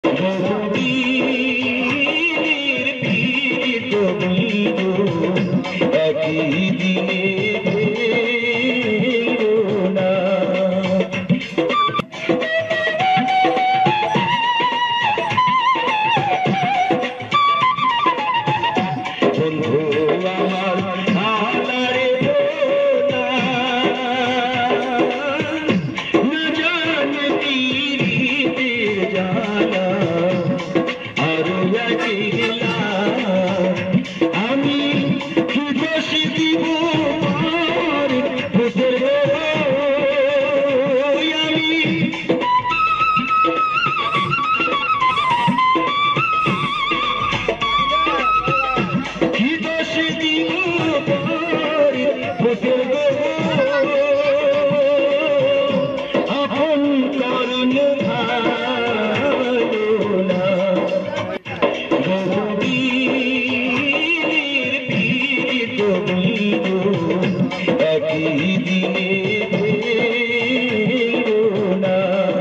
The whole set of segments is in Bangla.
বহুদিনের পীড়িত বন্ধু একই দিনে ভেঙো না। বন্ধু আমার আলারে ভোলা, না জানে পীড়িতের জ্বালা, আরো একলা আমি কি দোষ দিব আমার ভূতের বই। আমি কি দোষ দিব আমার ভূতের আপন করুন ভালো না। বহুদিনের পীড়িত বন্ধু একই দিনে ভেঙো না।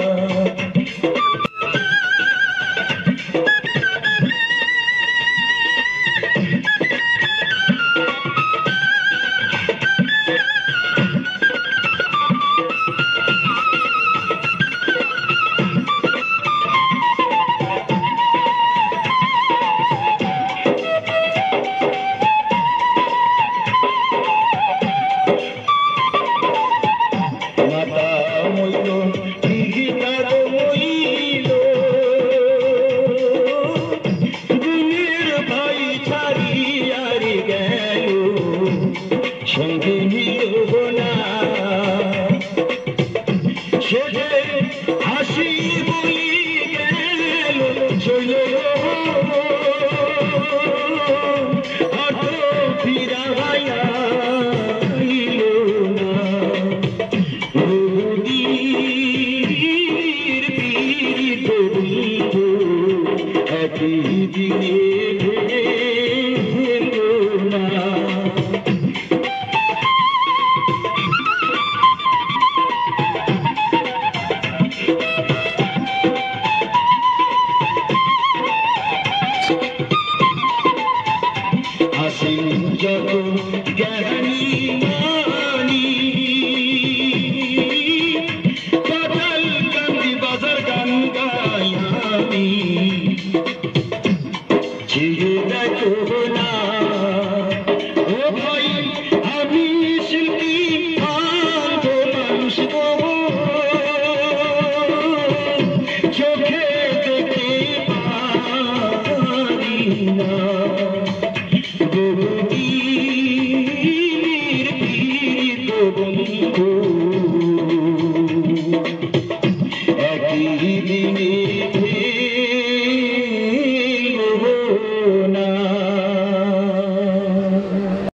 মাতা মইল গীতার মইল, গুণের ভাই ছাড়িয়ার গেল, সঙ্গে নিল না। সে যে হাসি বলি গেল চল হাটো ফিরাইয়া আইল না। বহুদিনের পীড়িত বন্ধু একই দিনে